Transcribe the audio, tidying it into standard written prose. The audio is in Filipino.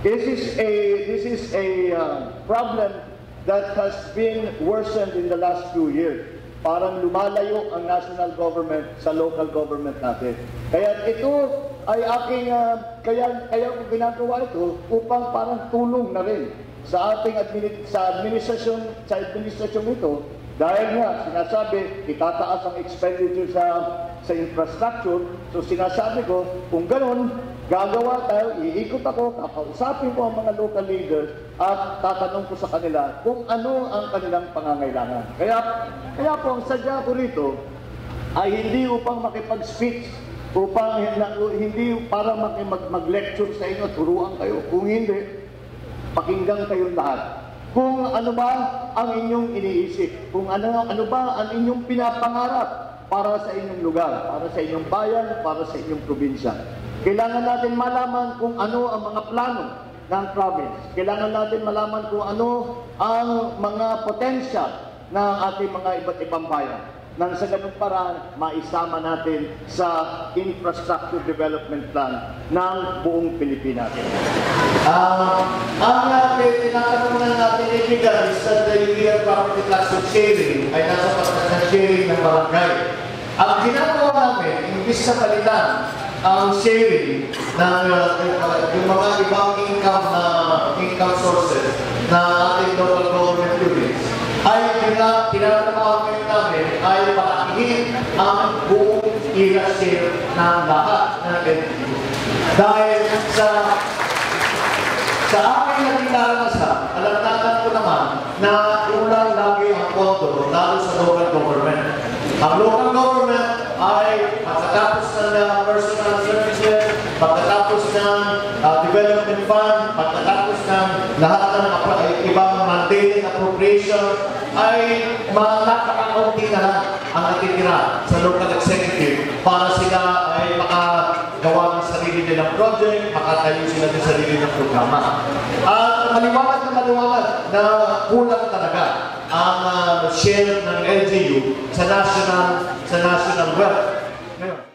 This is a problem that has been worsened in the last few years. Parang lumalayo ang national government sa local government natin. Kaya ito ay aking, kaya ko ginagawa ito upang parang tulong na rin sa ating administrasyon ito. Dahil nga, sinasabi, itataas ang expenditure sa infrastructure. So sinasabi ko, kung ganun, gagawa tayo, iikot ako, kakausapin ko ang mga local leaders at tatanong ko sa kanila kung ano ang kanilang pangangailangan. Kaya po, ang sadya ko rito ay hindi upang makipag-speech, upang hindi para mag-lecture sa inyo, turuan kayo. Kung hindi, pakinggan kayong lahat. Kung ano ba ang inyong iniisip, kung ano ba ang inyong pinapangarap para sa inyong lugar, para sa inyong bayan, para sa inyong probinsya. Kailangan natin malaman kung ano ang mga plano ng province. Kailangan natin malaman kung ano ang mga potential ng ating mga iba't ibang bayan. Nang sa ganung paraan, maisama natin sa infrastructure development plan ng buong Pilipinas. Ang tinatanungan natin ibigay sa Daily Property Tax Sharing ay nasa patas ng sharing ng barangay. Ang ginagawa namin, imbis sa palitan ang sharing ng yung mga ibang income sources na ating local government units, ay tinatawag namin ay palakihin ang buong share ng lahat ng entity. Dahil sa aking naging karanasan, alam ko naman na ulang lagi ang pondo lalo sa local government. Ang local government ay pagkatapos ng personal services, pagkatapos ng development fund, pagkatapos ng lahat ng ibang maintaining appropriation, ay napakakaunti na lang ang natitira sa local executive para sila ay makagawa ng sarili nilang project, makatayo sila ng sarili ng programa. At maliwanag na kulang talaga ang share ng LGU sa national wealth. Ngayon,